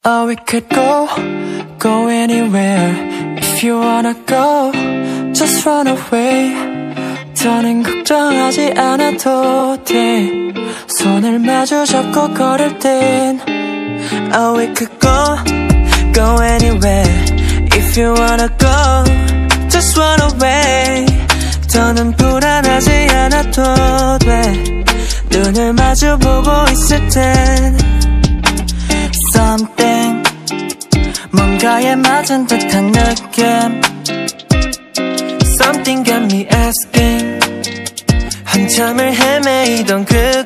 Oh, we could go anywhere. If you wanna go, just run away. 더는 걱정하지 않아도 돼. 손을 마주 잡고 걸을 땐 Oh, we could go anywhere. If you wanna go, just run away. 더는 불안하지 않아도 돼. 눈을 마주 보고 있을 땐 Something 뭔가에 맞은 듯한 느낌 Something got me asking 한참을 헤매이던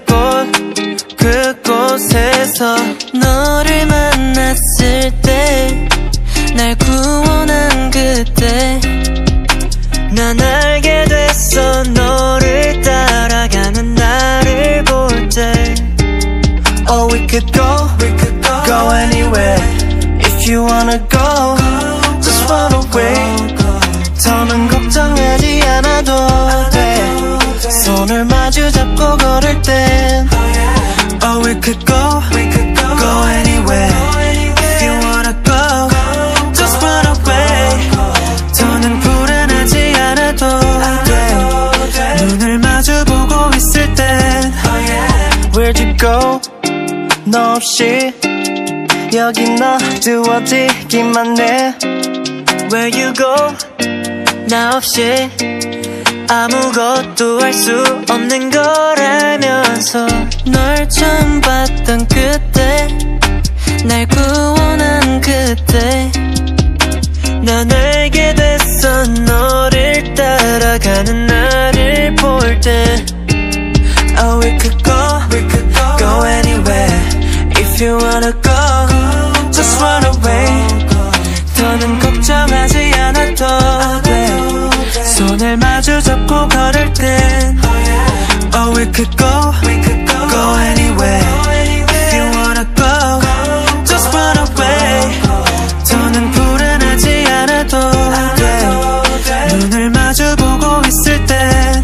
그곳에서 너를 만났을 때 날 구원한 그때 난 알게 됐어 너를 따라가는 나를 볼 때 Oh, we could go anywhere. If you wanna go, just run away. 더는 걱정하지 않아도 돼. 손을 마주 잡고 걸을 땐 Oh, we could go anywhere. If you wanna go, just run away. 더는 불안하지 않아도 돼. 눈을 마주 보고 있을 땐 Where'd you go? 너 없이 여기 놔두어지기만 해 Where you go? 나 없이 아무것도 할 수 없는 걸 알면서 널 처음 봤던 그때 날 구원한 그때 난 알게 됐어 너를 따라가는 나를 볼 때 Oh, we could go anywhere. If you wanna go, just run away. 더는 걱정하지 않아도 돼. 손을 마주 잡고 걸을 땐 Oh, we could go anywhere. If you wanna go, just run away. 더는 불안하지 않아도 돼. 눈을 마주 보고 있을 땐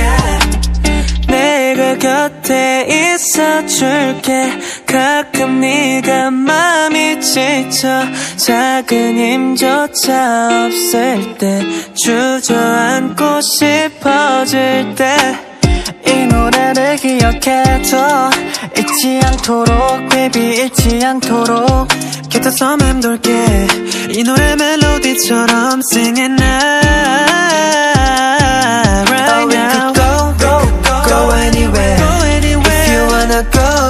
내가 곁에 있어줄게. 가끔 네가 마음이 지쳐 작은 힘조차 없을 때 주저앉고 싶어질 때 이 노래를 기억해줘 잊지 않도록 baby 잊지 않도록 곁에서 맴돌게 이 노래 멜로디처럼 sing it now right now. Oh, we could go anywhere. If you wanna go,